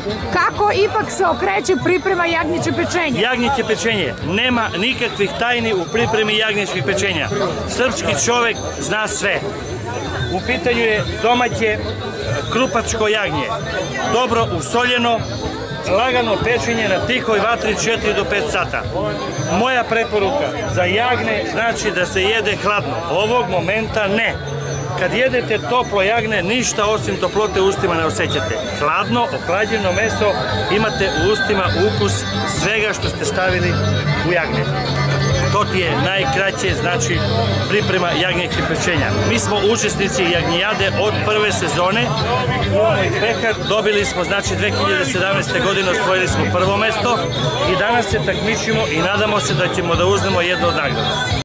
Kako ipak se okreće priprema jagnjeće pečenja? Jagnjeće pečenje. Nema nikakvih tajni u pripremi jagnječkih pečenja. Srpski čovek zna sve. U pitanju je domaće krupačko jagnje. Dobro usoljeno, lagano pečenje na tihoj vatri 4 do 5 sata. Moja preporuka za jagne znači da se jede hladno. Ovog momenta ne. Kad jedete toplo jagne, ništa osim toplote u ustima ne osjećate. Hladno, ohlađeno meso, imate u ustima ukus svega što ste stavili u jagne. To ti je najkraće, znači, priprema jagnjećih pečenja. Mi smo učesnici jagnjijade od prve sezone. Pekar dobili smo, znači, 2017. godine osvojili smo prvo mesto i danas se takmičimo i nadamo se da ćemo da uzmemo jedno od nagrada.